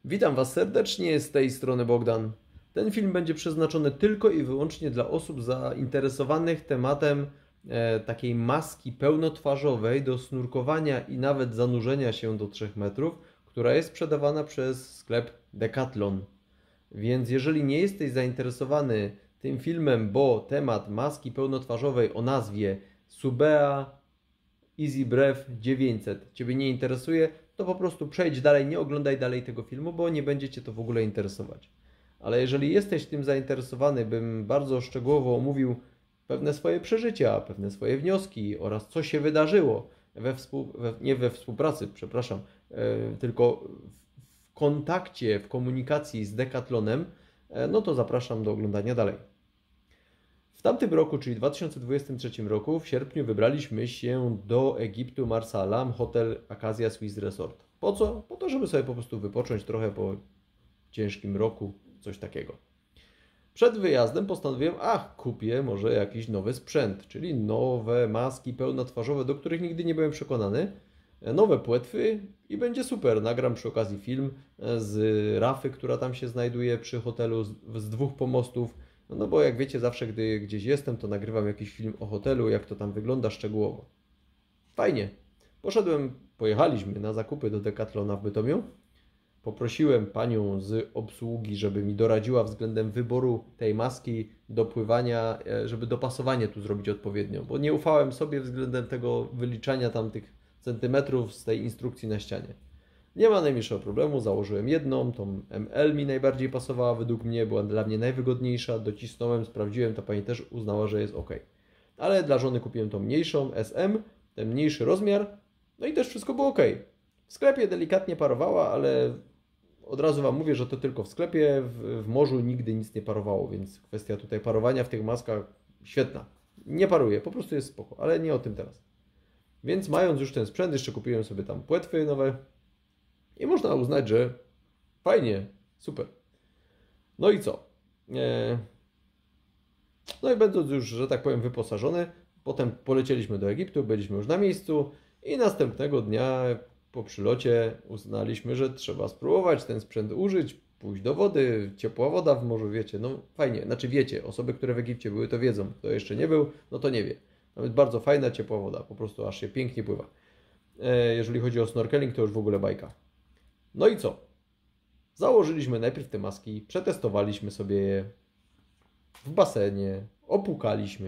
Witam Was serdecznie, z tej strony Bogdan. Ten film będzie przeznaczony tylko i wyłącznie dla osób zainteresowanych tematem takiej maski pełnotwarzowej do snurkowania i nawet zanurzenia się do 3 metrów, która jest sprzedawana przez sklep Decathlon. Więc jeżeli nie jesteś zainteresowany tym filmem, bo temat maski pełnotwarzowej o nazwie Subea Easy Breath 900 Ciebie nie interesuje, to po prostu przejdź dalej, nie oglądaj dalej tego filmu, bo nie będzie Cię to w ogóle interesować. Ale jeżeli jesteś tym zainteresowany, bym bardzo szczegółowo omówił pewne swoje przeżycia, pewne swoje wnioski oraz co się wydarzyło nie we współpracy, przepraszam, tylko w kontakcie, w komunikacji z Decathlonem, no to zapraszam do oglądania dalej. W tamtym roku, czyli 2023 roku, w sierpniu wybraliśmy się do Egiptu, Marsala, hotel Acacia Swiss Resort. Po co? Po to, żeby sobie po prostu wypocząć trochę po ciężkim roku, coś takiego. Przed wyjazdem postanowiłem, kupię może jakiś nowy sprzęt, czyli nowe maski pełnotwarzowe, do których nigdy nie byłem przekonany, nowe płetwy i będzie super. Nagram przy okazji film z rafy, która tam się znajduje przy hotelu, z 2 pomostów. No bo jak wiecie, zawsze gdy gdzieś jestem, to nagrywam jakiś film o hotelu, jak to tam wygląda szczegółowo. Fajnie. Pojechaliśmy na zakupy do Decathlona w Bytomiu. Poprosiłem panią z obsługi, żeby mi doradziła względem wyboru tej maski do pływania, żeby dopasowanie tu zrobić odpowiednio, bo nie ufałem sobie względem tego wyliczania tam tych centymetrów z tej instrukcji na ścianie. Nie ma najmniejszego problemu, założyłem jedną, tą ML mi najbardziej pasowała, według mnie była dla mnie najwygodniejsza, docisnąłem, sprawdziłem, ta pani też uznała, że jest ok. Ale dla żony kupiłem tą mniejszą SM, ten mniejszy rozmiar, no i też wszystko było ok. W sklepie delikatnie parowała, ale od razu Wam mówię, że to tylko w sklepie, w morzu nigdy nic nie parowało, więc kwestia tutaj parowania w tych maskach świetna. Nie paruje, po prostu jest spoko, ale nie o tym teraz. Więc mając już ten sprzęt, jeszcze kupiłem sobie tam płetwy nowe, i można uznać, że fajnie, super. No i co? No i będąc już, że tak powiem, wyposażony, potem polecieliśmy do Egiptu, byliśmy już na miejscu i następnego dnia po przylocie uznaliśmy, że trzeba spróbować ten sprzęt użyć, pójść do wody, ciepła woda w morzu, wiecie, no fajnie. Znaczy wiecie, osoby, które w Egipcie były, to wiedzą. Kto jeszcze nie był, no to nie wie. Nawet bardzo fajna, ciepła woda, po prostu aż się pięknie pływa. Jeżeli chodzi o snorkeling, to już w ogóle bajka. No i co? Założyliśmy najpierw te maski, przetestowaliśmy sobie je w basenie, opłukaliśmy.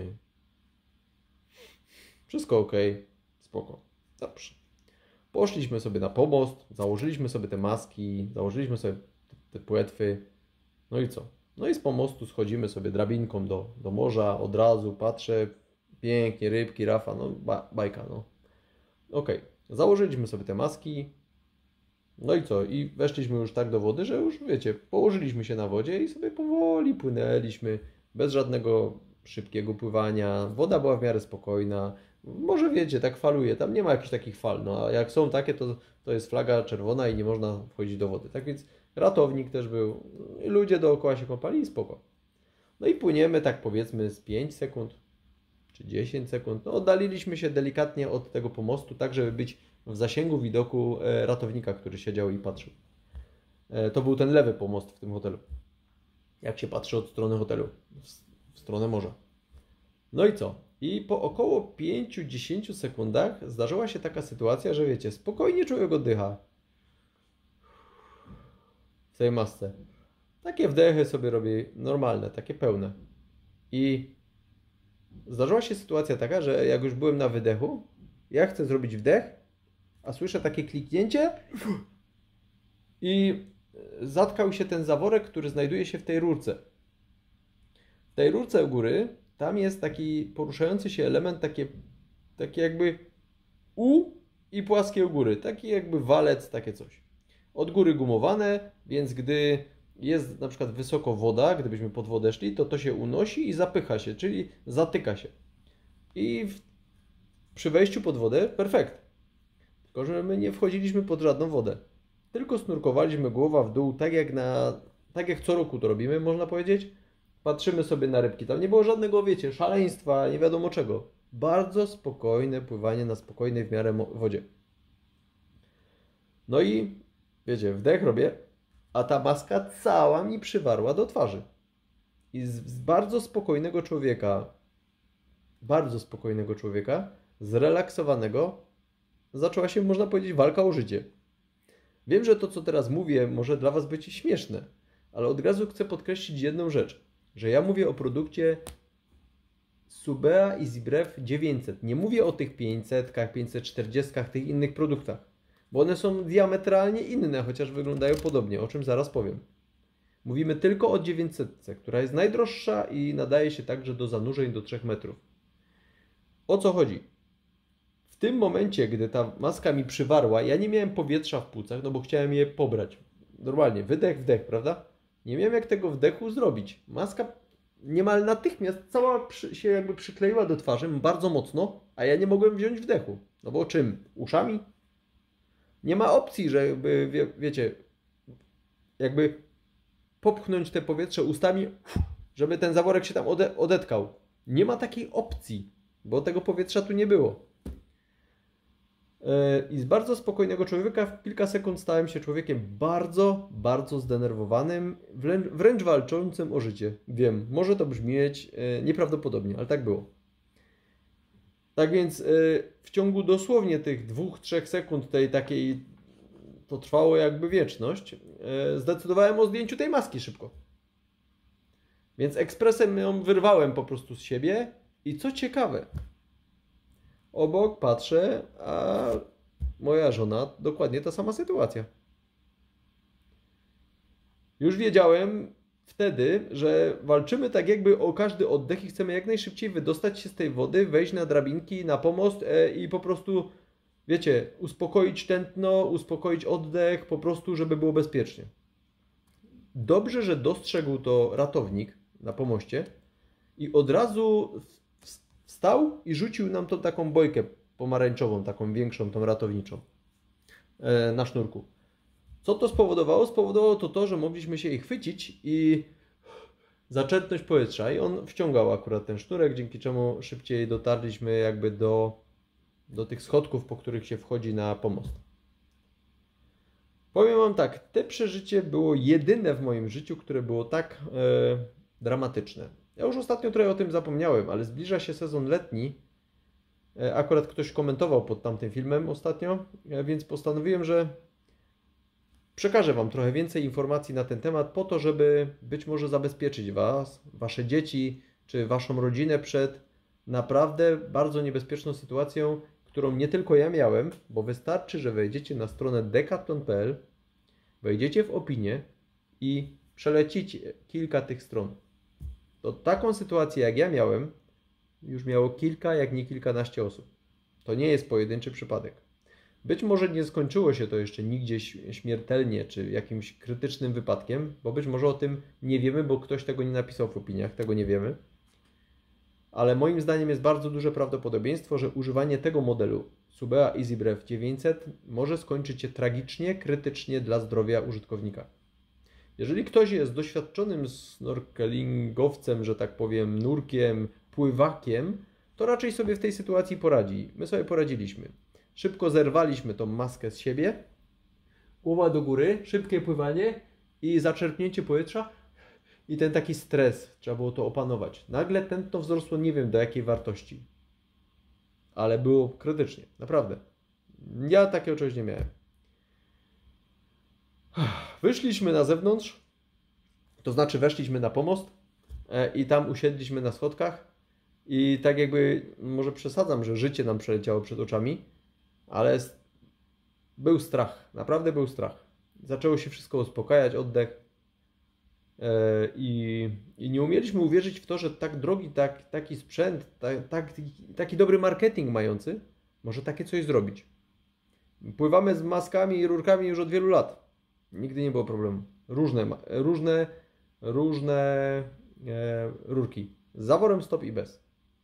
Wszystko ok, spoko. Dobrze. Poszliśmy sobie na pomost, założyliśmy sobie te maski, założyliśmy sobie te płetwy. No i co? No i z pomostu schodzimy sobie drabinką do morza, od razu patrzę, pięknie, rybki, rafa, no bajka, no. Ok, założyliśmy sobie te maski. No i co? I weszliśmy już tak do wody, że już wiecie, położyliśmy się na wodzie i sobie powoli płynęliśmy, bez żadnego szybkiego pływania. Woda była w miarę spokojna. Może wiecie, tak faluje, tam nie ma jakichś takich fal, no a jak są takie, to jest flaga czerwona i nie można wchodzić do wody. Tak więc ratownik też był, ludzie dookoła się kąpali i spoko. No i płyniemy tak powiedzmy z 5 sekund czy 10 sekund. No oddaliliśmy się delikatnie od tego pomostu, tak żeby być w zasięgu widoku ratownika, który siedział i patrzył. To był ten lewy pomost w tym hotelu. Jak się patrzy od strony hotelu, w stronę morza. No i co? I po około 5-10 sekundach zdarzyła się taka sytuacja, że wiecie, spokojnie człowiek oddycha w tej masce. Takie wdechy sobie robi normalne, takie pełne. I zdarzyła się sytuacja taka, że jak już byłem na wydechu, ja chcę zrobić wdech, a słyszę takie kliknięcie i zatkał się ten zaworek, który znajduje się w tej rurce. W tej rurce u góry, tam jest taki poruszający się element, takie jakby U i płaskie u góry. Taki jakby walec, takie coś. Od góry gumowane, więc gdy jest na przykład wysoko woda, gdybyśmy pod wodę szli, to się unosi i zapycha się, czyli zatyka się. I przy wejściu pod wodę perfekt. Tylko że my nie wchodziliśmy pod żadną wodę. Tylko snurkowaliśmy głowa w dół, tak jak co roku to robimy, można powiedzieć. Patrzymy sobie na rybki. Tam nie było żadnego, wiecie, szaleństwa, nie wiadomo czego. Bardzo spokojne pływanie na spokojnej w miarę wodzie. No i, wiecie, wdech robię, a ta maska cała mi przywarła do twarzy. I z bardzo spokojnego człowieka, zrelaksowanego, zaczęła się, można powiedzieć, walka o życie. Wiem, że to, co teraz mówię, może dla Was być śmieszne, ale od razu chcę podkreślić jedną rzecz, że ja mówię o produkcie Subea EasyBreath 900. Nie mówię o tych 500, 540, tych innych produktach, bo one są diametralnie inne, chociaż wyglądają podobnie, o czym zaraz powiem. Mówimy tylko o 900, która jest najdroższa i nadaje się także do zanurzeń do 3 metrów. O co chodzi? W tym momencie, gdy ta maska mi przywarła, ja nie miałem powietrza w płucach, no bo chciałem je pobrać. Normalnie, wydech, wdech, prawda? Nie miałem jak tego wdechu zrobić. Maska niemal natychmiast cała się jakby przykleiła do twarzy bardzo mocno, a ja nie mogłem wziąć wdechu. No bo czym? Uszami? Nie ma opcji, żeby, wiecie, jakby popchnąć te powietrze ustami, żeby ten zaworek się tam odetkał. Nie ma takiej opcji, bo tego powietrza tu nie było. I z bardzo spokojnego człowieka w kilka sekund stałem się człowiekiem bardzo, bardzo zdenerwowanym, wręcz walczącym o życie. Wiem, może to brzmieć nieprawdopodobnie, ale tak było. Tak więc w ciągu dosłownie tych 2-3 sekund tej takiej, to trwało jakby wieczność, zdecydowałem o zdjęciu tej maski szybko. Więc ekspresem ją wyrwałem po prostu z siebie i co ciekawe, obok patrzę, a moja żona dokładnie ta sama sytuacja. Już wiedziałem wtedy, że walczymy tak jakby o każdy oddech i chcemy jak najszybciej wydostać się z tej wody, wejść na drabinki, na pomost i po prostu, wiecie, uspokoić tętno, uspokoić oddech, po prostu, żeby było bezpiecznie. Dobrze, że dostrzegł to ratownik na pomoście i od razu wstał i rzucił nam tą taką bojkę pomarańczową, taką większą, tą ratowniczą na sznurku. Co to spowodowało? Spowodowało to, że mogliśmy się jej chwycić i zaczerpnąć powietrza. I on wciągał akurat ten sznurek, dzięki czemu szybciej dotarliśmy jakby do tych schodków, po których się wchodzi na pomost. Powiem Wam tak, te przeżycie było jedyne w moim życiu, które było tak dramatyczne. Ja już ostatnio trochę o tym zapomniałem, ale zbliża się sezon letni. Akurat ktoś komentował pod tamtym filmem ostatnio, więc postanowiłem, że przekażę Wam trochę więcej informacji na ten temat po to, żeby być może zabezpieczyć Was, Wasze dzieci czy Waszą rodzinę przed naprawdę bardzo niebezpieczną sytuacją, którą nie tylko ja miałem, bo wystarczy, że wejdziecie na stronę decathlon.pl, wejdziecie w opinię i przelecicie kilka tych stron. To taką sytuację jak ja miałem, już miało kilka, jak nie kilkanaście osób. To nie jest pojedynczy przypadek. Być może nie skończyło się to jeszcze nigdzie śmiertelnie, czy jakimś krytycznym wypadkiem, bo być może o tym nie wiemy, bo ktoś tego nie napisał w opiniach, tego nie wiemy. Ale moim zdaniem jest bardzo duże prawdopodobieństwo, że używanie tego modelu Subea EasyBreath 900 może skończyć się tragicznie, krytycznie dla zdrowia użytkownika. Jeżeli ktoś jest doświadczonym snorkelingowcem, że tak powiem, nurkiem, pływakiem, to raczej sobie w tej sytuacji poradzi. My sobie poradziliśmy. Szybko zerwaliśmy tą maskę z siebie, głowa do góry, szybkie pływanie i zaczerpnięcie powietrza i ten taki stres, trzeba było to opanować. Nagle tętno wzrosło nie wiem do jakiej wartości, ale było krytycznie, naprawdę. Ja takiego czegoś nie miałem. Wyszliśmy na zewnątrz, to znaczy weszliśmy na pomost i tam usiedliśmy na schodkach i tak jakby, może przesadzam, że życie nam przeleciało przed oczami, ale był strach, naprawdę był strach. Zaczęło się wszystko uspokajać, oddech i nie umieliśmy uwierzyć w to, że tak drogi, taki sprzęt, taki dobry marketing mający, może takie coś zrobić. Pływamy z maskami i rurkami już od wielu lat. Nigdy nie było problemu. Różne rurki. Z zaworem stop i bez.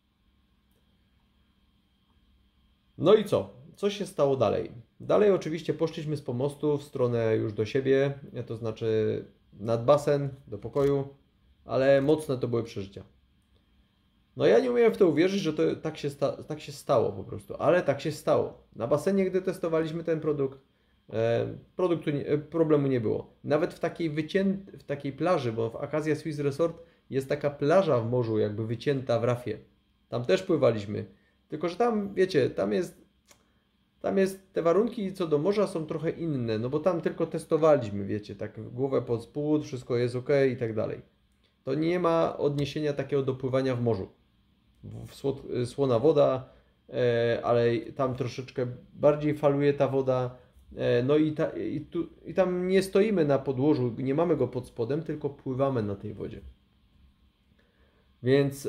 No i co? Co się stało dalej? Dalej oczywiście poszliśmy z pomostu w stronę już do siebie, to znaczy nad basen, do pokoju, ale mocne to były przeżycia. No ja nie umiałem w to uwierzyć, że to tak się stało po prostu, ale tak się stało. Na basenie, gdy testowaliśmy ten produkt, Problemu nie było. Nawet w takiej plaży, bo w Acacia Swiss Resort jest taka plaża w morzu, jakby wycięta w rafie. Tam też pływaliśmy. Tylko że tam, wiecie, tam jest, te warunki co do morza są trochę inne, no bo tam tylko testowaliśmy, wiecie, tak głowę pod spód, wszystko jest ok i tak dalej. To nie ma odniesienia takiego do pływania w morzu. Słona woda, ale tam troszeczkę bardziej faluje ta woda. No i tam nie stoimy na podłożu, nie mamy go pod spodem, tylko pływamy na tej wodzie. Więc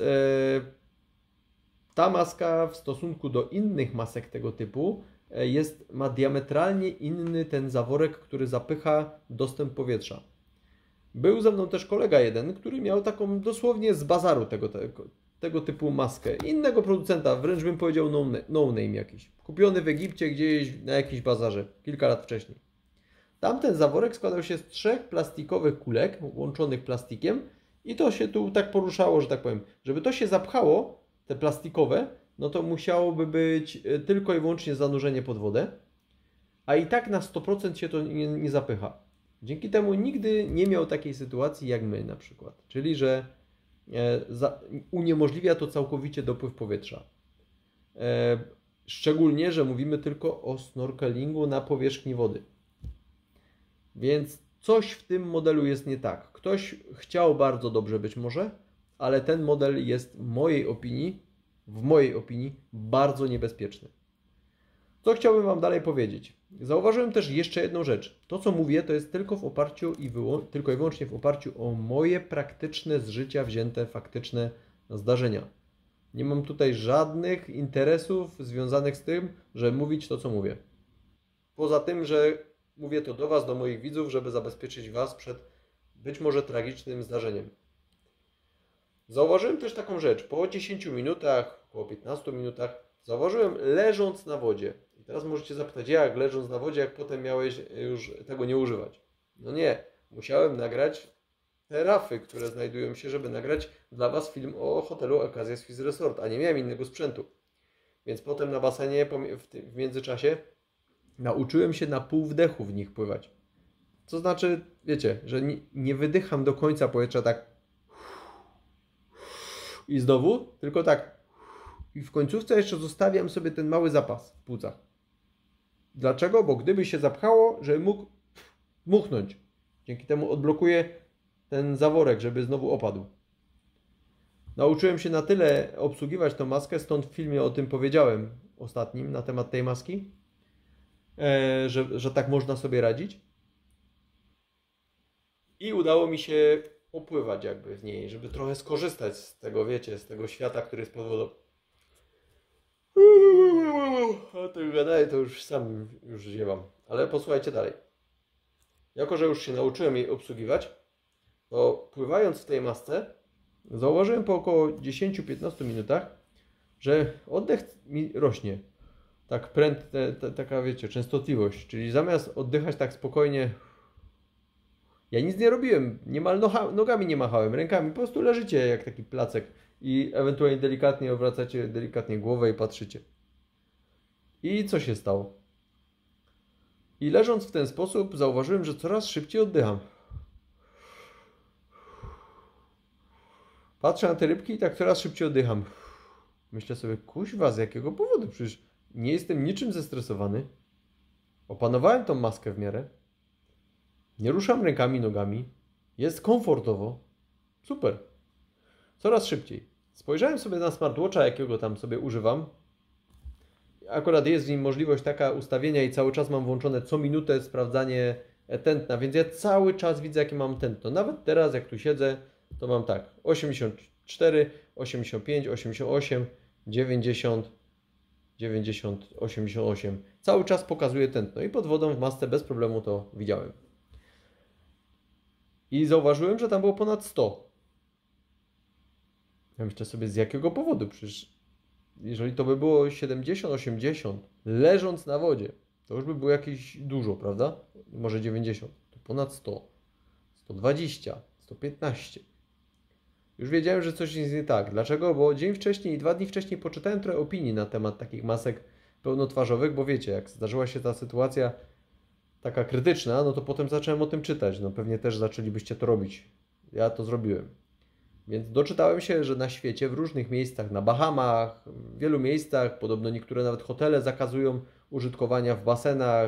ta maska w stosunku do innych masek tego typu ma diametralnie inny ten zaworek, który zapycha dostęp powietrza. Był ze mną też kolega jeden, który miał taką dosłownie z bazaru tego typu maskę. Innego producenta, wręcz bym powiedział no name jakiś. Kupiony w Egipcie gdzieś na jakimś bazarze, kilka lat wcześniej. Tamten zaworek składał się z 3 plastikowych kulek łączonych plastikiem i to się tu tak poruszało, że tak powiem. Żeby to się zapchało, te plastikowe, no to musiałoby być tylko i wyłącznie zanurzenie pod wodę, a i tak na 100% się to nie zapycha. Dzięki temu nigdy nie miał takiej sytuacji jak my na przykład, czyli że uniemożliwia to całkowicie dopływ powietrza. Szczególnie, że mówimy tylko o snorkelingu na powierzchni wody. Więc coś w tym modelu jest nie tak. Ktoś chciał bardzo dobrze być może, ale ten model jest w mojej opinii bardzo niebezpieczny. Co chciałbym Wam dalej powiedzieć? Zauważyłem też jeszcze jedną rzecz. To, co mówię, to jest tylko tylko i wyłącznie w oparciu o moje praktyczne z życia wzięte faktyczne zdarzenia. Nie mam tutaj żadnych interesów związanych z tym, żeby mówić to, co mówię. Poza tym, że mówię to do Was, do moich widzów, żeby zabezpieczyć Was przed być może tragicznym zdarzeniem. Zauważyłem też taką rzecz. Po 10 minutach, około 15 minutach, zauważyłem leżąc na wodzie. I teraz możecie zapytać, jak leżąc na wodzie, jak potem miałeś już tego nie używać? No nie, musiałem nagrać te rafy, które znajdują się, żeby nagrać dla Was film o hotelu Acacia Swiss Resort, a nie miałem innego sprzętu. Więc potem na basenie w międzyczasie nauczyłem się na pół wdechu w nich pływać. Co znaczy, wiecie, że nie wydycham do końca powietrza tak i znowu, tylko tak. I w końcówce jeszcze zostawiam sobie ten mały zapas w płucach. Dlaczego? Bo gdyby się zapchało, żeby mógł dmuchnąć. Dzięki temu odblokuję ten zaworek, żeby znowu opadł. Nauczyłem się na tyle obsługiwać tą maskę, stąd w filmie o tym powiedziałem ostatnim na temat tej maski, że tak można sobie radzić. I udało mi się popływać jakby w niej, żeby trochę skorzystać z tego, wiecie, z tego świata, który jest pod wodą. A to gadaj, to już sam ziewam. Ale posłuchajcie dalej. Jako, że już się nauczyłem jej obsługiwać, to pływając w tej masce, zauważyłem po około 10-15 minutach, że oddech mi rośnie. Tak taka wiecie, częstotliwość. Czyli zamiast oddychać tak spokojnie, ja nic nie robiłem, niemal nogami nie machałem, rękami, po prostu leżycie jak taki placek i ewentualnie delikatnie obracacie głowę i patrzycie. I co się stało? I leżąc w ten sposób zauważyłem, że coraz szybciej oddycham. Patrzę na te rybki i tak coraz szybciej oddycham. Myślę sobie, kuźwa, z jakiego powodu? Przecież nie jestem niczym zestresowany. Opanowałem tą maskę w miarę. Nie ruszam rękami, nogami. Jest komfortowo. Super. Coraz szybciej. Spojrzałem sobie na smartwatcha, jakiego tam sobie używam. Akurat jest w nim możliwość taka ustawienia i cały czas mam włączone co minutę sprawdzanie tętna, więc ja cały czas widzę, jakie mam tętno. Nawet teraz, jak tu siedzę, to mam tak 84, 85, 88, 90, 90, 88. Cały czas pokazuje tętno i pod wodą w masce bez problemu to widziałem. I zauważyłem, że tam było ponad 100. Ja myślę sobie, z jakiego powodu? Przecież jeżeli to by było 70, 80, leżąc na wodzie, to już by było jakieś dużo, prawda? Może 90. To ponad 100, 120, 115. Już wiedziałem, że coś jest nie tak. Dlaczego? Bo dzień wcześniej i 2 dni wcześniej poczytałem trochę opinii na temat takich masek pełnotwarzowych, bo wiecie, jak zdarzyła się ta sytuacja taka krytyczna, no to potem zacząłem o tym czytać. No pewnie też zaczęlibyście to robić. Ja to zrobiłem. Więc doczytałem się, że na świecie, w różnych miejscach, na Bahamach, w wielu miejscach, podobno niektóre nawet hotele zakazują użytkowania w basenach,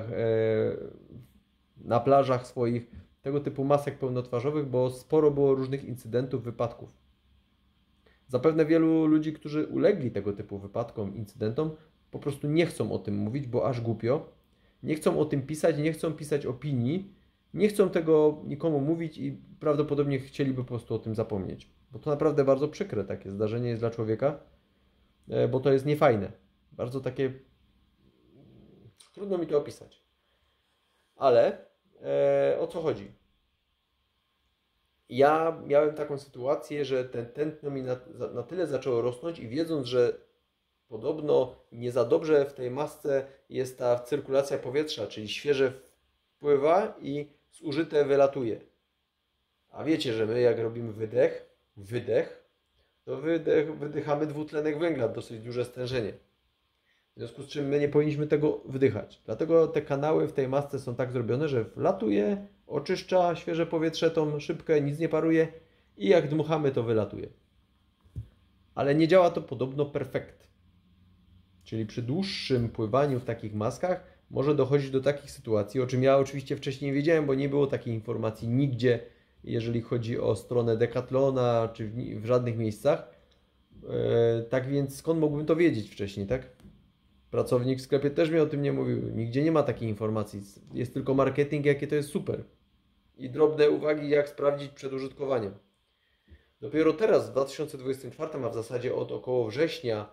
na plażach swoich tego typu masek pełnotwarzowych, bo sporo było różnych incydentów, wypadków. Zapewne wielu ludzi, którzy ulegli tego typu wypadkom, incydentom, po prostu nie chcą o tym mówić, bo aż głupio. Nie chcą o tym pisać, nie chcą pisać opinii, nie chcą tego nikomu mówić i prawdopodobnie chcieliby po prostu o tym zapomnieć. Bo to naprawdę bardzo przykre takie zdarzenie jest dla człowieka, bo to jest niefajne. Bardzo takie... Trudno mi to opisać. Ale o co chodzi? Ja miałem taką sytuację, że ten tętno mi na tyle zaczęło rosnąć i wiedząc, że podobno nie za dobrze w tej masce jest ta cyrkulacja powietrza, czyli świeże wpływa i zużyte wylatuje. A wiecie, że my jak robimy wydech, to wydychamy dwutlenek węgla, dosyć duże stężenie. W związku z czym my nie powinniśmy tego wdychać. Dlatego te kanały w tej masce są tak zrobione, że wlatuje, oczyszcza świeże powietrze, tą szybkę, nic nie paruje i jak dmuchamy, to wylatuje. Ale nie działa to podobno perfekt. Czyli przy dłuższym pływaniu w takich maskach może dochodzić do takich sytuacji, o czym ja oczywiście wcześniej wiedziałem, bo nie było takiej informacji nigdzie, jeżeli chodzi o stronę Decathlona, czy w żadnych miejscach. Tak więc skąd mógłbym to wiedzieć wcześniej, tak? Pracownik w sklepie też mi o tym nie mówił. Nigdzie nie ma takiej informacji. Jest tylko marketing, jakie to jest super. I drobne uwagi, jak sprawdzić przed użytkowaniem. Dopiero teraz, w 2024, a w zasadzie od około września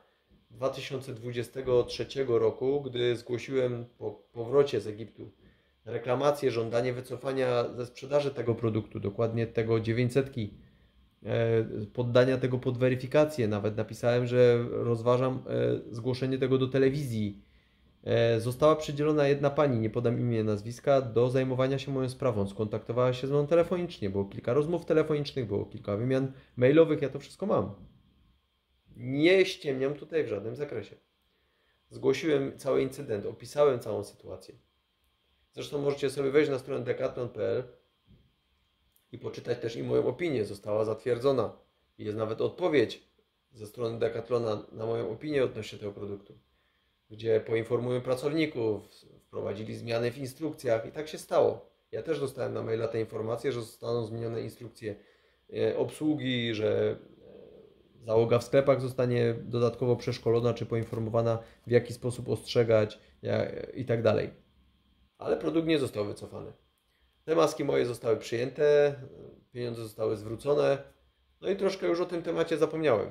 2023 roku, gdy zgłosiłem po powrocie z Egiptu reklamację, żądanie wycofania ze sprzedaży tego produktu, dokładnie tego 900, poddania tego pod weryfikację. Nawet napisałem, że rozważam zgłoszenie tego do telewizji. Została przydzielona jedna pani, nie podam imienia i nazwiska, do zajmowania się moją sprawą. Skontaktowała się z mną telefonicznie, było kilka rozmów telefonicznych, było kilka wymian mailowych, ja to wszystko mam. Nie ściemniam tutaj w żadnym zakresie. Zgłosiłem cały incydent, opisałem całą sytuację. Zresztą możecie sobie wejść na stronę decathlon.pl i poczytać też i moją opinię. Została zatwierdzona. Jest nawet odpowiedź ze strony Decathlona na moją opinię odnośnie tego produktu, gdzie poinformują pracowników, wprowadzili zmiany w instrukcjach i tak się stało. Ja też dostałem na maila te informacje, że zostaną zmienione instrukcje obsługi, że załoga w sklepach zostanie dodatkowo przeszkolona czy poinformowana, w jaki sposób ostrzegać i tak dalej. Ale produkt nie został wycofany. Te maski moje zostały przyjęte, pieniądze zostały zwrócone, no i troszkę już o tym temacie zapomniałem.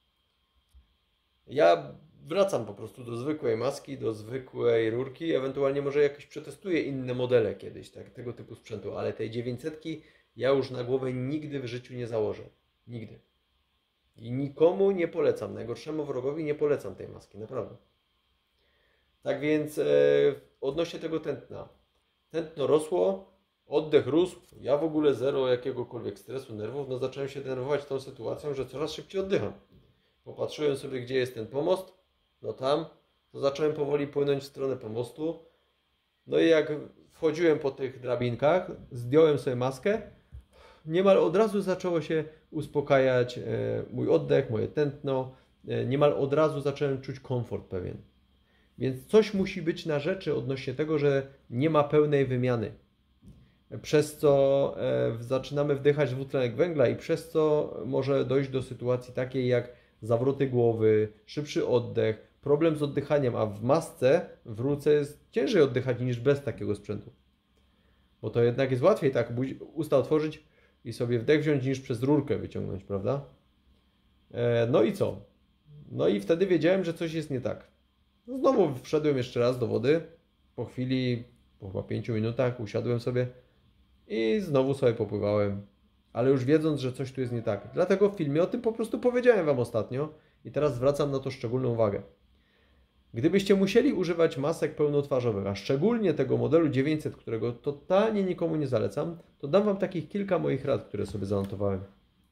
Ja wracam po prostu do zwykłej maski, do zwykłej rurki, ewentualnie może jakoś przetestuję inne modele kiedyś, tak, tego typu sprzętu, ale tej 900 ja już na głowę nigdy w życiu nie założę. Nigdy. I nikomu nie polecam, najgorszemu wrogowi nie polecam tej maski, naprawdę. Tak więc odnośnie tego tętna. Tętno rosło, oddech rósł, ja w ogóle zero jakiegokolwiek stresu, nerwów, no zacząłem się denerwować tą sytuacją, że coraz szybciej oddycham. Popatrzyłem sobie, gdzie jest ten pomost, no tam, to zacząłem powoli płynąć w stronę pomostu. No i jak wchodziłem po tych drabinkach, zdjąłem sobie maskę, niemal od razu zaczęło się uspokajać mój oddech, moje tętno, niemal od razu zacząłem czuć komfort pewien. Więc coś musi być na rzeczy odnośnie tego, że nie ma pełnej wymiany. Przez co zaczynamy wdychać dwutlenek węgla i przez co może dojść do sytuacji takiej jak zawroty głowy, szybszy oddech, problem z oddychaniem, a w masce, w rurce jest ciężej oddychać niż bez takiego sprzętu. Bo to jednak jest łatwiej tak usta otworzyć i sobie wdech wziąć niż przez rurkę wyciągnąć, prawda? No i co? No i wtedy wiedziałem, że coś jest nie tak. Znowu wszedłem jeszcze raz do wody. Po chwili, po chyba 5 minutach usiadłem sobie i znowu sobie popływałem. Ale już wiedząc, że coś tu jest nie tak. Dlatego w filmie o tym po prostu powiedziałem Wam ostatnio i teraz zwracam na to szczególną uwagę. Gdybyście musieli używać masek pełnotwarzowych, a szczególnie tego modelu 900, którego totalnie nikomu nie zalecam, to dam Wam takich kilka moich rad, które sobie zanotowałem.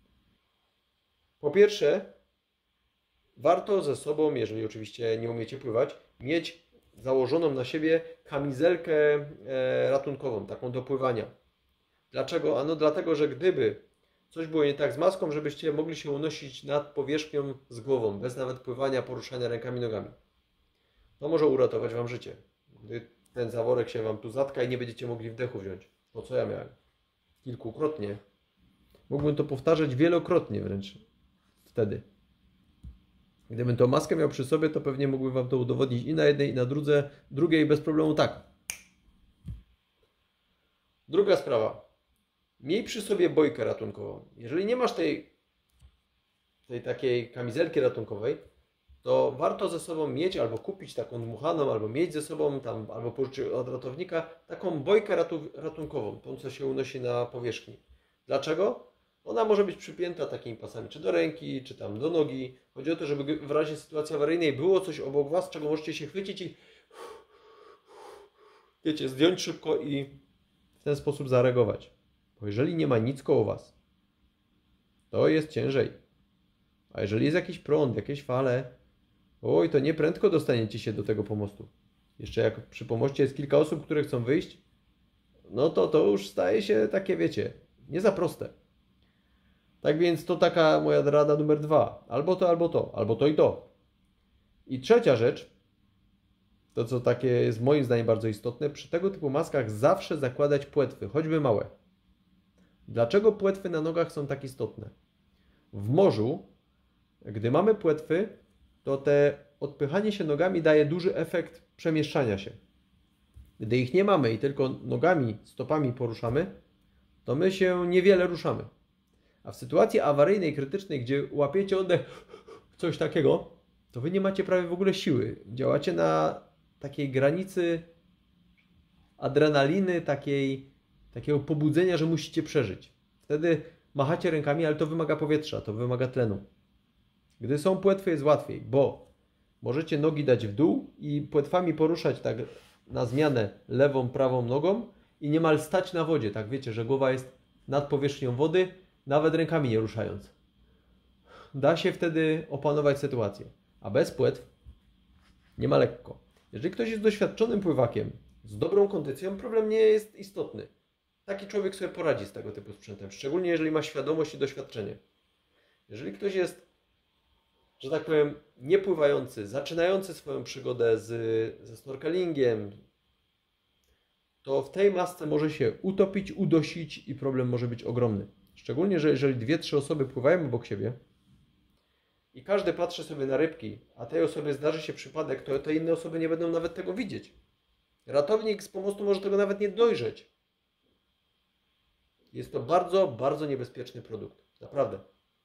Po pierwsze, warto ze sobą, jeżeli oczywiście nie umiecie pływać, mieć założoną na siebie kamizelkę ratunkową, taką do pływania. Dlaczego? Ano dlatego, że gdyby coś było nie tak z maską, żebyście mogli się unosić nad powierzchnią z głową, bez nawet pływania, poruszania rękami, nogami. To może uratować Wam życie. Gdy ten zaworek się Wam tu zatka i nie będziecie mogli wdechu wziąć. To co ja miałem? Kilkukrotnie. Mógłbym to powtarzać wielokrotnie wręcz wtedy. Gdybym tą maskę miał przy sobie, to pewnie mógłbym Wam to udowodnić i na jednej, i na drugiej bez problemu tak. Druga sprawa. Miej przy sobie bojkę ratunkową. Jeżeli nie masz tej takiej kamizelki ratunkowej, to warto ze sobą mieć albo kupić taką dmuchaną, albo mieć ze sobą tam, albo pożyczyć od ratownika taką bojkę ratunkową, tą co się unosi na powierzchni. Dlaczego? Ona może być przypięta takimi pasami, czy do ręki, czy tam do nogi. Chodzi o to, żeby w razie sytuacji awaryjnej było coś obok Was, czego możecie się chwycić i wiecie, zdjąć szybko i w ten sposób zareagować. Bo jeżeli nie ma nic koło Was, to jest ciężej. A jeżeli jest jakiś prąd, jakieś fale, oj, to nie prędko dostaniecie się do tego pomostu. Jeszcze jak przy pomoście jest kilka osób, które chcą wyjść, no to już staje się takie, wiecie, nie za proste. Tak więc to taka moja rada numer 2. Albo to, albo to. Albo to i to. I trzecia rzecz, to co takie jest moim zdaniem bardzo istotne, przy tego typu maskach zawsze zakładać płetwy, choćby małe. Dlaczego płetwy na nogach są tak istotne? W morzu, gdy mamy płetwy, to te odpychanie się nogami daje duży efekt przemieszczania się. Gdy ich nie mamy i tylko nogami, stopami poruszamy, to my się niewiele ruszamy. A w sytuacji awaryjnej, krytycznej, gdzie łapiecie oddech, coś takiego, to wy nie macie prawie w ogóle siły. Działacie na takiej granicy adrenaliny, takiego pobudzenia, że musicie przeżyć. Wtedy machacie rękami, ale to wymaga powietrza, to wymaga tlenu. Gdy są płetwy, jest łatwiej, bo możecie nogi dać w dół i płetwami poruszać tak na zmianę lewą, prawą nogą i niemal stać na wodzie. Tak wiecie, że głowa jest nad powierzchnią wody, nawet rękami nie ruszając. Da się wtedy opanować sytuację. A bez płetw nie ma lekko. Jeżeli ktoś jest doświadczonym pływakiem, z dobrą kondycją, problem nie jest istotny. Taki człowiek sobie poradzi z tego typu sprzętem, szczególnie jeżeli ma świadomość i doświadczenie. Jeżeli ktoś jest, że tak powiem, niepływający, zaczynający swoją przygodę ze snorkelingiem, to w tej masce może się utopić, udosić i problem może być ogromny. Szczególnie, że jeżeli 2-3 osoby pływają obok siebie i każdy patrzy sobie na rybki, a tej osobie zdarzy się przypadek, to te inne osoby nie będą nawet tego widzieć. Ratownik z pomostu może tego nawet nie dojrzeć. Jest to bardzo, bardzo niebezpieczny produkt. Naprawdę.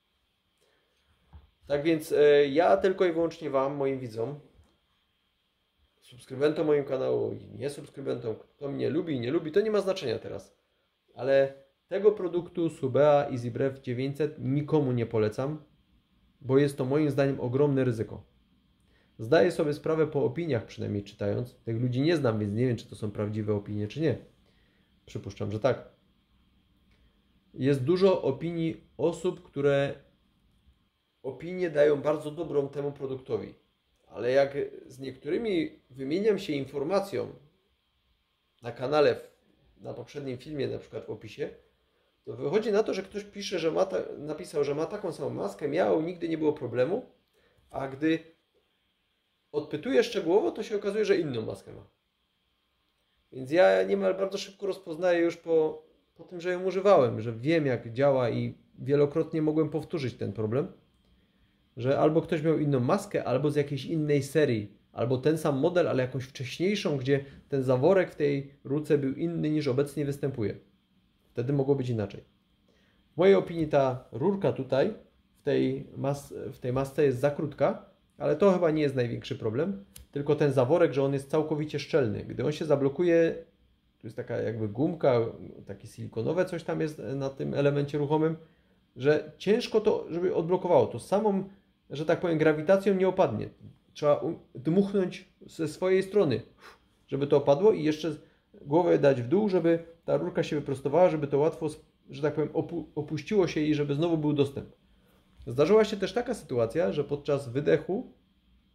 Tak więc ja tylko i wyłącznie Wam, moim widzom, subskrybentom mojego kanału i niesubskrybentom, kto mnie lubi i nie lubi, to nie ma znaczenia teraz. Ale tego produktu Subea EasyBreath 900 nikomu nie polecam, bo jest to moim zdaniem ogromne ryzyko. Zdaję sobie sprawę po opiniach przynajmniej czytając. Tych ludzi nie znam, więc nie wiem, czy to są prawdziwe opinie, czy nie. Przypuszczam, że tak. Jest dużo opinii osób, które opinię dają bardzo dobrą temu produktowi. Ale jak z niektórymi wymieniam się informacją na kanale, na poprzednim filmie, na przykład w opisie, to wychodzi na to, że ktoś pisze, że napisał, że ma taką samą maskę, miał, nigdy nie było problemu, a gdy odpytuje szczegółowo, to się okazuje, że inną maskę ma. Więc ja niemal bardzo szybko rozpoznaję już po tym, że ją używałem, że wiem jak działa i wielokrotnie mogłem powtórzyć ten problem, że albo ktoś miał inną maskę, albo z jakiejś innej serii, albo ten sam model, ale jakąś wcześniejszą, gdzie ten zaworek w tej rurce był inny niż obecnie występuje. Wtedy mogło być inaczej. W mojej opinii ta rurka tutaj w tej masce jest za krótka, ale to chyba nie jest największy problem, tylko ten zaworek, że on jest całkowicie szczelny. Gdy on się zablokuje, tu jest taka jakby gumka, takie silikonowe coś tam jest na tym elemencie ruchomym, że ciężko to, żeby odblokowało. To samą, że tak powiem, grawitacją nie opadnie. Trzeba dmuchnąć ze swojej strony, żeby to opadło i jeszcze głowę dać w dół, żeby ta rurka się wyprostowała, żeby to łatwo, że tak powiem, opuściło się i żeby znowu był dostęp. Zdarzyła się też taka sytuacja, że podczas wydechu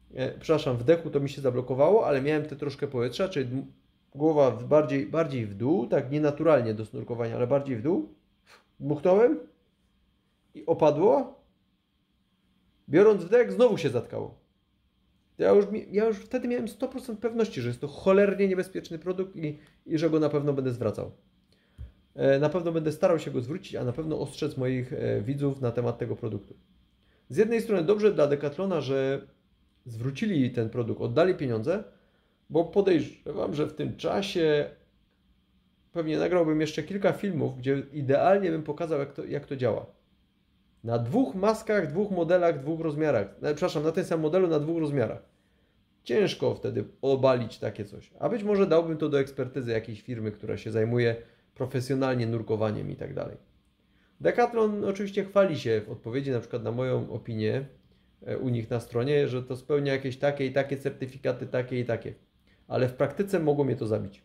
Przepraszam, wdechu to mi się zablokowało, ale miałem te troszkę powietrza, czyli głowa bardziej w dół, tak nienaturalnie do snurkowania, ale bardziej w dół. Dmuchnąłem i opadło. Biorąc wdech, znowu się zatkało. Ja już wtedy miałem 100% pewności, że jest to cholernie niebezpieczny produkt i że go na pewno będę zwracał. Na pewno będę starał się go zwrócić, a na pewno ostrzec moich widzów na temat tego produktu. Z jednej strony dobrze dla Decathlona, że zwrócili ten produkt, oddali pieniądze, bo podejrzewam, że w tym czasie pewnie nagrałbym jeszcze kilka filmów, gdzie idealnie bym pokazał, jak to działa. Na dwóch maskach, dwóch modelach, dwóch rozmiarach. Przepraszam, na tym samym modelu, na dwóch rozmiarach. Ciężko wtedy obalić takie coś. A być może dałbym to do ekspertyzy jakiejś firmy, która się zajmuje profesjonalnie nurkowaniem i tak dalej. Decathlon oczywiście chwali się w odpowiedzi na przykład na moją opinię u nich na stronie, że to spełnia jakieś takie i takie certyfikaty, takie i takie. Ale w praktyce mogło mnie to zabić.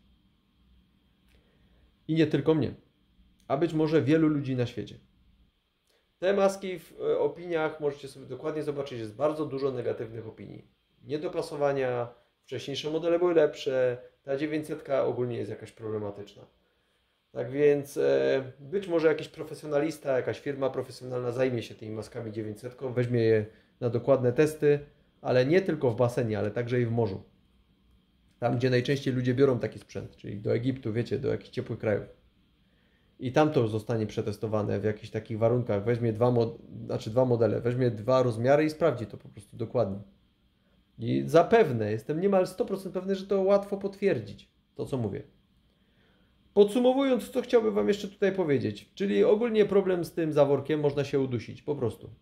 I nie tylko mnie, a być może wielu ludzi na świecie. Te maski w opiniach możecie sobie dokładnie zobaczyć, jest bardzo dużo negatywnych opinii. Niedopasowania, wcześniejsze modele były lepsze, ta 900 ogólnie jest jakaś problematyczna. Tak więc być może jakiś profesjonalista, jakaś firma profesjonalna zajmie się tymi maskami 900, weźmie je na dokładne testy, ale nie tylko w basenie, ale także i w morzu. Tam, gdzie najczęściej ludzie biorą taki sprzęt, czyli do Egiptu, wiecie, do jakichś ciepłych krajów. I tam to zostanie przetestowane w jakichś takich warunkach. Weźmie dwa modele, weźmie dwa rozmiary i sprawdzi to po prostu dokładnie. I zapewne, jestem niemal 100% pewny, że to łatwo potwierdzić, to co mówię. Podsumowując, co chciałbym Wam jeszcze tutaj powiedzieć, czyli ogólnie problem z tym zaworkiem, można się udusić, po prostu.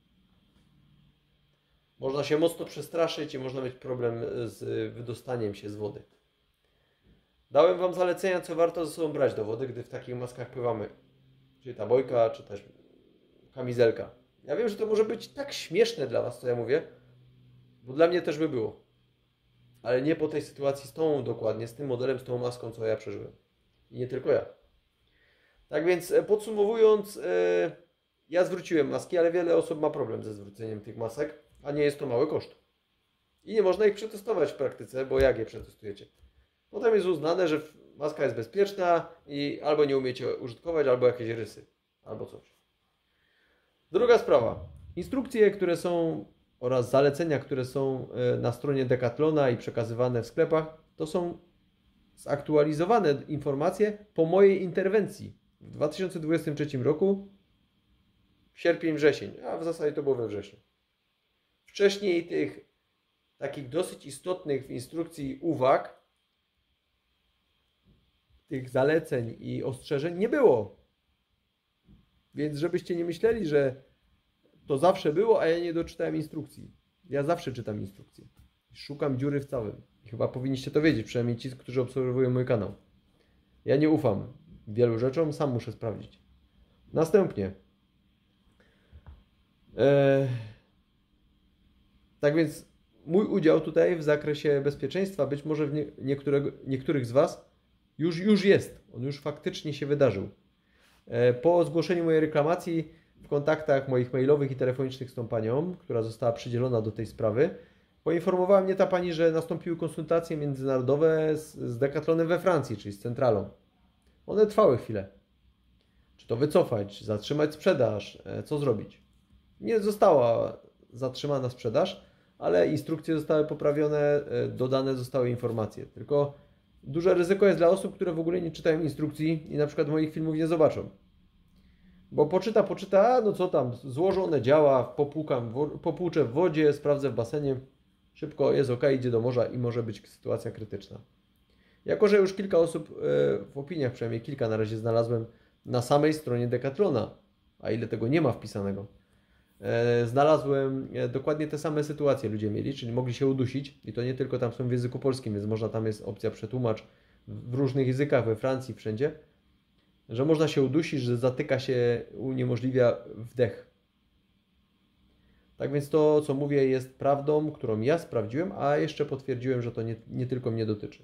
Można się mocno przestraszyć i można mieć problem z wydostaniem się z wody. Dałem Wam zalecenia, co warto ze sobą brać do wody, gdy w takich maskach pływamy. Czyli ta bojka, czy też kamizelka. Ja wiem, że to może być tak śmieszne dla Was, co ja mówię, bo dla mnie też by było. Ale nie po tej sytuacji z tą dokładnie, z tym modelem, z tą maską, co ja przeżyłem. I nie tylko ja. Tak więc podsumowując, ja zwróciłem maski, ale wiele osób ma problem ze zwróceniem tych masek, a nie jest to mały koszt. I nie można ich przetestować w praktyce, bo jak je przetestujecie? Potem jest uznane, że maska jest bezpieczna i albo nie umiecie użytkować, albo jakieś rysy, albo coś. Druga sprawa. Instrukcje, które są oraz zalecenia, które są na stronie Decathlona i przekazywane w sklepach, to są zaktualizowane informacje po mojej interwencji w 2023 roku, sierpień, wrzesień, a w zasadzie to było we wrześniu. Wcześniej tych takich dosyć istotnych w instrukcji uwag, tych zaleceń i ostrzeżeń nie było. Więc żebyście nie myśleli, że to zawsze było, a ja nie doczytałem instrukcji. Ja zawsze czytam instrukcje. Szukam dziury w całym. I chyba powinniście to wiedzieć, przynajmniej ci, którzy obserwują mój kanał. Ja nie ufam wielu rzeczom, sam muszę sprawdzić. Następnie. Tak więc mój udział tutaj w zakresie bezpieczeństwa być może w niektórych z Was już jest. On już faktycznie się wydarzył. Po zgłoszeniu mojej reklamacji w kontaktach moich mailowych i telefonicznych z tą panią, która została przydzielona do tej sprawy, poinformowała mnie ta pani, że nastąpiły konsultacje międzynarodowe z Decathlonem we Francji, czyli z centralą. One trwały chwilę. Czy to wycofać, zatrzymać sprzedaż, co zrobić? Nie została zatrzymana sprzedaż, ale instrukcje zostały poprawione, dodane zostały informacje. Tylko duże ryzyko jest dla osób, które w ogóle nie czytają instrukcji i na przykład moich filmów nie zobaczą. Bo poczyta, no co tam, złożone działa, popłuczę w wodzie, sprawdzę w basenie, szybko jest ok, idzie do morza i może być sytuacja krytyczna. Jako że już kilka osób, w opiniach przynajmniej kilka na razie znalazłem na samej stronie Decathlona, a ile tego nie ma wpisanego, znalazłem dokładnie te same sytuacje ludzie mieli, czyli mogli się udusić i to nie tylko tam są w języku polskim, więc można, tam jest opcja przetłumacz w różnych językach, we Francji, wszędzie, że można się udusić, że zatyka się, uniemożliwia wdech. Tak więc to, co mówię, jest prawdą, którą ja sprawdziłem, a jeszcze potwierdziłem, że to nie tylko mnie dotyczy.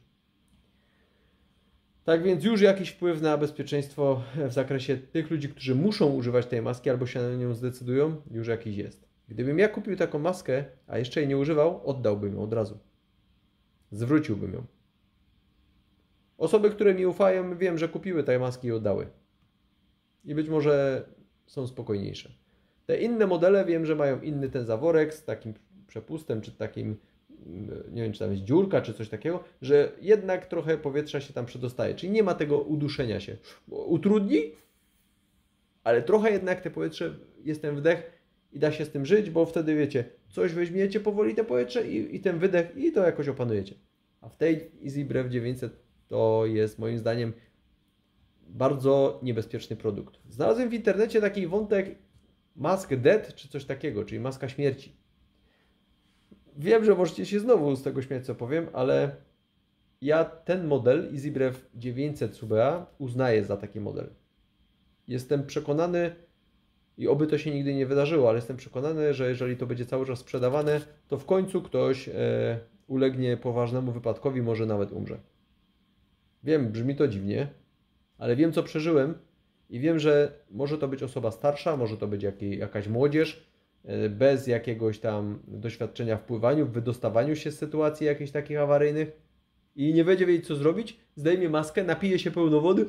Tak więc już jakiś wpływ na bezpieczeństwo w zakresie tych ludzi, którzy muszą używać tej maski albo się na nią zdecydują, już jakiś jest. Gdybym ja kupił taką maskę, a jeszcze jej nie używał, oddałbym ją od razu. Zwróciłbym ją. Osoby, które mi ufają, wiem, że kupiły te maski i oddały. I być może są spokojniejsze. Te inne modele wiem, że mają inny ten zaworek z takim przepustem, czy takim, nie wiem, czy tam jest dziurka, czy coś takiego, że jednak trochę powietrza się tam przedostaje. Czyli nie ma tego uduszenia się. Utrudni, ale trochę jednak te powietrze, jest ten wdech i da się z tym żyć, bo wtedy wiecie, coś weźmiecie powoli te powietrze i ten wydech i to jakoś opanujecie. A w tej EasyBreath 900 to jest moim zdaniem bardzo niebezpieczny produkt. Znalazłem w internecie taki wątek Mask Death czy coś takiego, czyli maska śmierci. Wiem, że możecie się znowu z tego śmiać, co powiem, ale ja ten model EasyBreath 900 SUBEA uznaję za taki model. Jestem przekonany i oby to się nigdy nie wydarzyło, ale jestem przekonany, że jeżeli to będzie cały czas sprzedawane, to w końcu ktoś ulegnie poważnemu wypadkowi, może nawet umrze. Wiem, brzmi to dziwnie, ale wiem, co przeżyłem i wiem, że może to być osoba starsza, może to być jakaś młodzież, bez jakiegoś tam doświadczenia w pływaniu, w wydostawaniu się z sytuacji jakichś takich awaryjnych i nie będzie wiedzieć, co zrobić, zdejmie maskę, napije się pełno wody,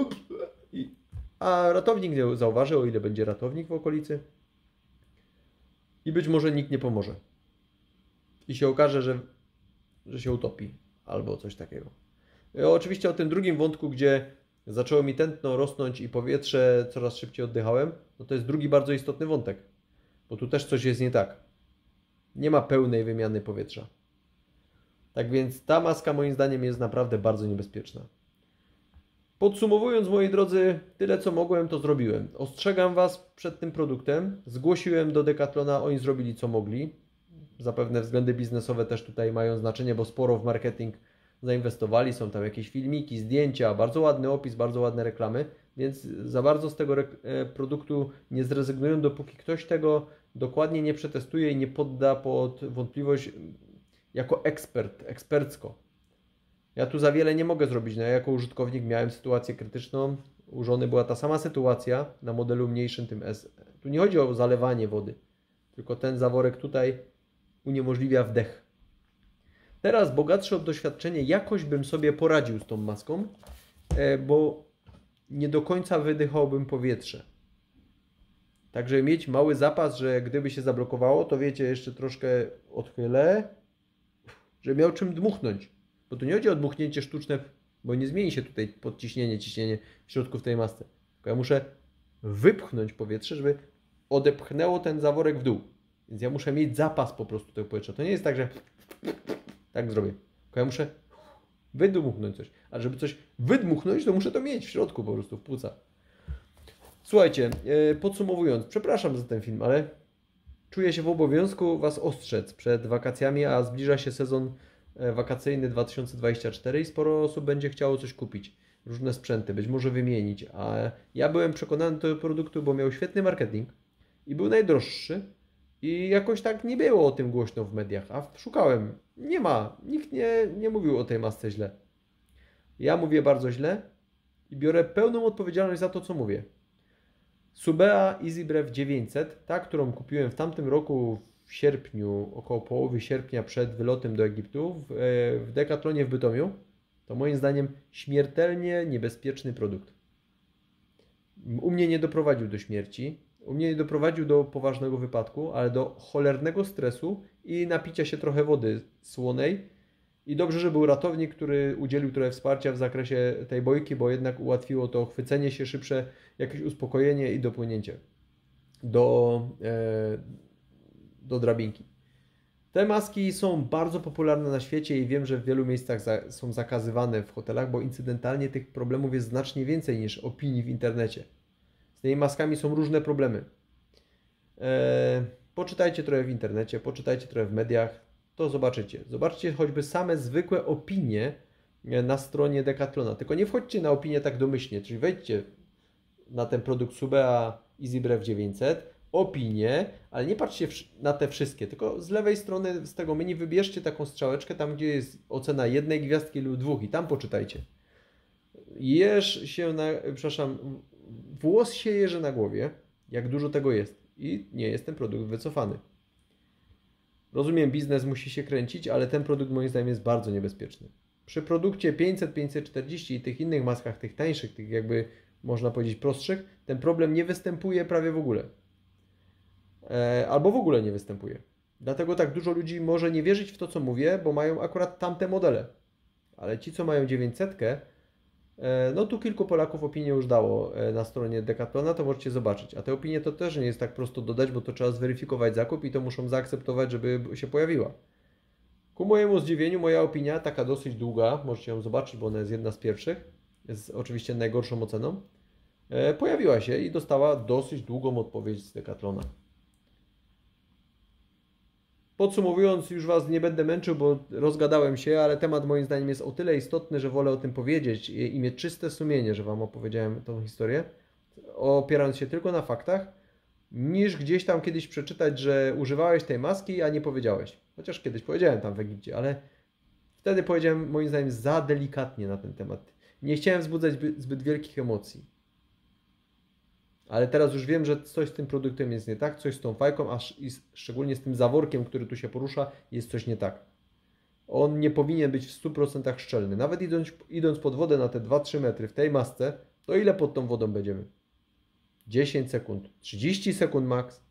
a ratownik nie zauważy, o ile będzie ratownik w okolicy i być może nikt nie pomoże. I się okaże, że się utopi albo coś takiego. Oczywiście o tym drugim wątku, gdzie zaczęło mi tętno rosnąć i powietrze coraz szybciej oddychałem, no to jest drugi bardzo istotny wątek, bo tu też coś jest nie tak. Nie ma pełnej wymiany powietrza. Tak więc ta maska moim zdaniem jest naprawdę bardzo niebezpieczna. Podsumowując, moi drodzy, tyle co mogłem, to zrobiłem. Ostrzegam Was przed tym produktem. Zgłosiłem do Decathlona, oni zrobili co mogli. Zapewne względy biznesowe też tutaj mają znaczenie, bo sporo w marketing zainwestowali. Są tam jakieś filmiki, zdjęcia, bardzo ładny opis, bardzo ładne reklamy, więc za bardzo z tego produktu nie zrezygnują, dopóki ktoś tego dokładnie nie przetestuje i nie podda pod wątpliwość jako ekspercko. Ja tu za wiele nie mogę zrobić. No, ja jako użytkownik miałem sytuację krytyczną. U żony była ta sama sytuacja na modelu mniejszym, tym S. Tu nie chodzi o zalewanie wody, tylko ten zaworek tutaj uniemożliwia wdech. Teraz bogatszy o doświadczenie, jakoś bym sobie poradził z tą maską, bo nie do końca wydychałbym powietrze. Także mieć mały zapas, że gdyby się zablokowało, to wiecie, jeszcze troszkę odchylę, że miał czym dmuchnąć. Bo tu nie chodzi o dmuchnięcie sztuczne, bo nie zmieni się tutaj podciśnienie, ciśnienie w środku w tej masce. Tylko ja muszę wypchnąć powietrze, żeby odepchnęło ten zaworek w dół. Więc ja muszę mieć zapas po prostu tego powietrza. To nie jest tak, że tak zrobię. Tylko ja muszę wydmuchnąć coś. A żeby coś wydmuchnąć, to muszę to mieć w środku po prostu, w płucach. Słuchajcie, podsumowując, przepraszam za ten film, ale czuję się w obowiązku Was ostrzec przed wakacjami, a zbliża się sezon wakacyjny 2024 i sporo osób będzie chciało coś kupić. Różne sprzęty, być może wymienić. A ja byłem przekonany do tego produktu, bo miał świetny marketing i był najdroższy i jakoś tak nie było o tym głośno w mediach, a szukałem. Nie ma. Nikt nie mówił o tej masce źle. Ja mówię bardzo źle i biorę pełną odpowiedzialność za to, co mówię. SUBEA EasyBreath 900, ta, którą kupiłem w tamtym roku w sierpniu, około połowy sierpnia przed wylotem do Egiptu w Decathlonie w Bytomiu, to moim zdaniem śmiertelnie niebezpieczny produkt. U mnie nie doprowadził do śmierci, u mnie nie doprowadził do poważnego wypadku, ale do cholernego stresu i napicia się trochę wody słonej. I dobrze, że był ratownik, który udzielił trochę wsparcia w zakresie tej bojki, bo jednak ułatwiło to chwycenie się szybsze, jakieś uspokojenie i dopłynięcie do drabinki. Te maski są bardzo popularne na świecie i wiem, że w wielu miejscach są zakazywane w hotelach, bo incydentalnie tych problemów jest znacznie więcej niż opinii w internecie. Z tymi maskami są różne problemy. Poczytajcie trochę w internecie, poczytajcie trochę w mediach, to zobaczycie. Zobaczcie choćby same zwykłe opinie na stronie Decathlona. Tylko nie wchodźcie na opinię tak domyślnie, czyli wejdźcie na ten produkt SUBEA EasyBreath 900, opinie, ale nie patrzcie na te wszystkie, tylko z lewej strony z tego menu wybierzcie taką strzałeczkę, tam gdzie jest ocena 1 gwiazdki lub 2 i tam poczytajcie. Włos się jeży na głowie, jak dużo tego jest. i nie jest ten produkt wycofany. Rozumiem, biznes musi się kręcić, ale ten produkt moim zdaniem jest bardzo niebezpieczny. Przy produkcie 500, 540 i tych innych maskach, tych tańszych, tych jakby można powiedzieć prostszych, ten problem nie występuje prawie w ogóle. Albo w ogóle nie występuje. Dlatego tak dużo ludzi może nie wierzyć w to, co mówię, bo mają akurat tamte modele. Ale ci, co mają 900, no tu kilku Polaków opinię już dało na stronie Decathlona, to możecie zobaczyć. A te opinie to też nie jest tak prosto dodać, bo to trzeba zweryfikować zakup i to muszą zaakceptować, żeby się pojawiła. Ku mojemu zdziwieniu moja opinia, taka dosyć długa, możecie ją zobaczyć, bo ona jest jedna z pierwszych, jest oczywiście najgorszą oceną, pojawiła się i dostała dosyć długą odpowiedź z Decathlona. Podsumowując, już Was nie będę męczył, bo rozgadałem się, ale temat moim zdaniem jest o tyle istotny, że wolę o tym powiedzieć i mieć czyste sumienie, że Wam opowiedziałem tą historię, opierając się tylko na faktach, niż gdzieś tam kiedyś przeczytać, że używałeś tej maski, a nie powiedziałeś. Chociaż kiedyś powiedziałem tam w Egipcie, ale wtedy powiedziałem moim zdaniem za delikatnie na ten temat. Nie chciałem wzbudzać zbyt wielkich emocji. Ale teraz już wiem, że coś z tym produktem jest nie tak, coś z tą fajką, a szczególnie z tym zaworkiem, który tu się porusza, jest coś nie tak. On nie powinien być w 100% szczelny. Nawet idąc pod wodę na te 2-3 metry w tej masce, to ile pod tą wodą będziemy? 10 sekund, 30 sekund max.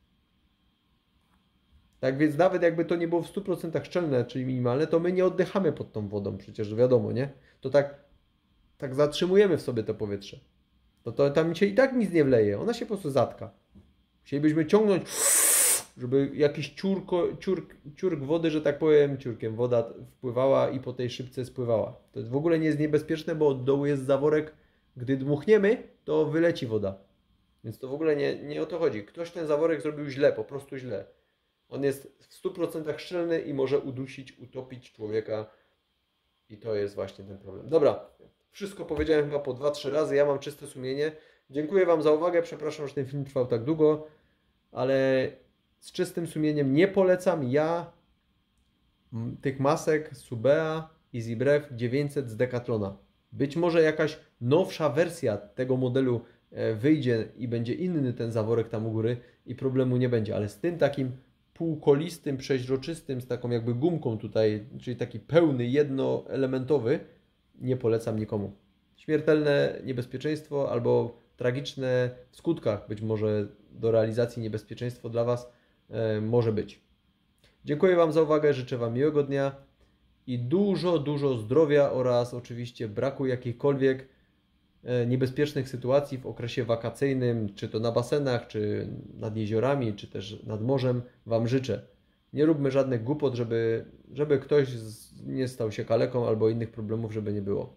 Tak więc nawet jakby to nie było w 100% szczelne, czyli minimalne, to my nie oddychamy pod tą wodą, przecież wiadomo, nie? To tak zatrzymujemy w sobie to powietrze. To tam się i tak nic nie wleje, ona się po prostu zatka. Chcielibyśmy ciągnąć, żeby jakiś ciurk wody, że tak powiem, ciurkiem woda wpływała i po tej szybce spływała. To w ogóle nie jest niebezpieczne, bo od dołu jest zaworek, gdy dmuchniemy, to wyleci woda. Więc to w ogóle nie o to chodzi. Ktoś ten zaworek zrobił źle, po prostu źle. On jest w 100% szczelny i może udusić, utopić człowieka i to jest właśnie ten problem. Dobra, wszystko powiedziałem chyba po 2-3 razy, ja mam czyste sumienie. Dziękuję Wam za uwagę, przepraszam, że ten film trwał tak długo, ale z czystym sumieniem nie polecam ja tych masek Subea EasyBreath 900 z Decathlona. Być może jakaś nowsza wersja tego modelu wyjdzie i będzie inny ten zaworek tam u góry i problemu nie będzie, ale z tym takim półkolistym, przeźroczystym, z taką jakby gumką tutaj, czyli taki pełny, jednoelementowy, nie polecam nikomu. Śmiertelne niebezpieczeństwo albo tragiczne w skutkach, być może do realizacji niebezpieczeństwo dla Was może być. Dziękuję Wam za uwagę, życzę Wam miłego dnia i dużo zdrowia oraz oczywiście braku jakichkolwiek niebezpiecznych sytuacji w okresie wakacyjnym, czy to na basenach, czy nad jeziorami, czy też nad morzem Wam życzę. Nie róbmy żadnych głupot, żeby ktoś nie stał się kaleką albo innych problemów, żeby nie było.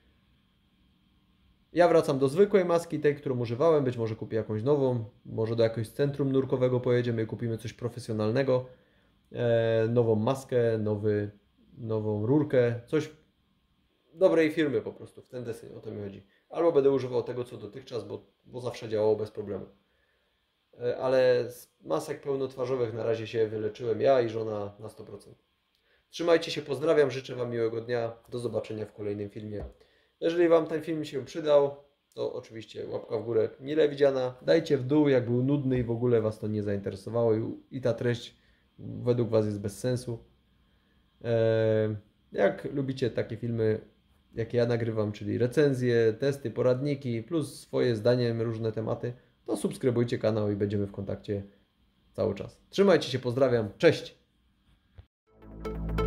Ja wracam do zwykłej maski, tej, którą używałem, być może kupię jakąś nową, może do jakiegoś centrum nurkowego pojedziemy i kupimy coś profesjonalnego, nową maskę, nową rurkę, coś dobrej firmy po prostu, w ten deseń, o to mi chodzi. Albo będę używał tego, co dotychczas, bo zawsze działało bez problemu. Ale z masek pełnotwarzowych na razie się wyleczyłem ja i żona na 100%. Trzymajcie się, pozdrawiam, życzę Wam miłego dnia, do zobaczenia w kolejnym filmie. Jeżeli Wam ten film się przydał, to oczywiście łapka w górę mile widziana. Dajcie w dół, jak był nudny i w ogóle Was to nie zainteresowało i ta treść według Was jest bez sensu. Jak lubicie takie filmy, jakie ja nagrywam, czyli recenzje, testy, poradniki, plus swoje zdanie, różne tematy, to subskrybujcie kanał i będziemy w kontakcie cały czas. Trzymajcie się, pozdrawiam, cześć!